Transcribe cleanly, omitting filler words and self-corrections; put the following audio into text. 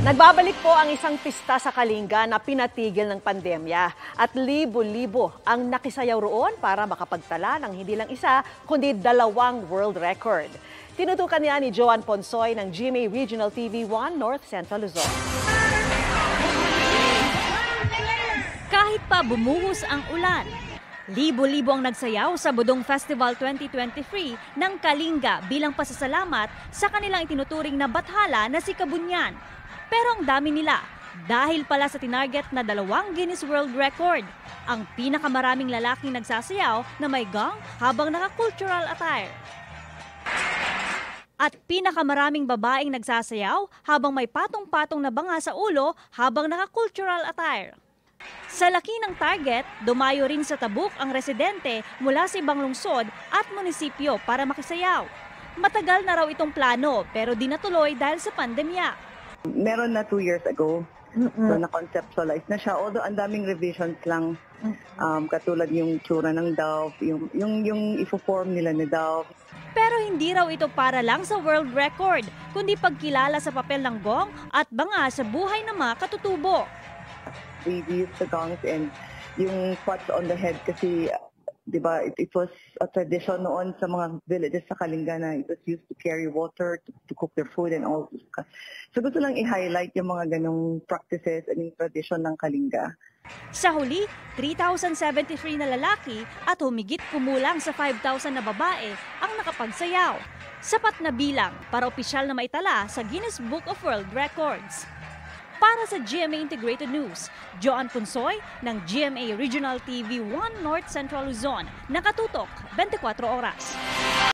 Nagbabalik po ang isang pista sa Kalinga na pinatigil ng pandemya at libo-libo ang nakisayaw roon para makapagtala ng hindi lang isa kundi 2 world record. Tinutukan niya ni Joan Ponsoy ng GMA Regional TV 1 North Central Luzon. Kahit pa bumuhos ang ulan, libo-libo ang nagsayaw sa Budong Festival 2023 ng Kalinga bilang pasasalamat sa kanilang itinuturing na bathala na si Kabunyan. Pero ang dami nila dahil pala sa tinarget na 2 Guinness World Record, ang pinakamaraming lalaking nagsasayaw na may gong habang naka-cultural attire. At pinakamaraming babaeng nagsasayaw habang may patong-patong na banga sa ulo habang naka-cultural attire. Sa laki ng target, dumayo rin sa Tabuk ang residente mula sa ibang lungsod at munisipyo para makisayaw. Matagal na raw itong plano pero di natuloy dahil sa pandemya. Meron na 2 years ago, so na-conceptualize na siya. Although ang daming revisions lang, katulad yung tsura ng Dove, yung ifo-form nila ni Dove. Pero hindi raw ito para lang sa world record, kundi pagkilala sa papel ng gong at banga sa buhay ng mga katutubo. We use the gongs and yung pots on the head kasi, di ba, it was a tradition noon sa mga villages sa Kalinga na it was used to carry water, to cook their food and all. So gusto lang i-highlight yung mga ganong practices and yung tradition ng Kalinga. Sa huli, 3,073 na lalaki at humigit kumulang sa 5,000 na babae ang nakapagsayaw. Sapat na bilang para opisyal na maitala sa Guinness Book of World Records. Para sa GMA Integrated News, Joan Ponsoy ng GMA Regional TV 1 North Central Luzon, nakatutok 24 oras.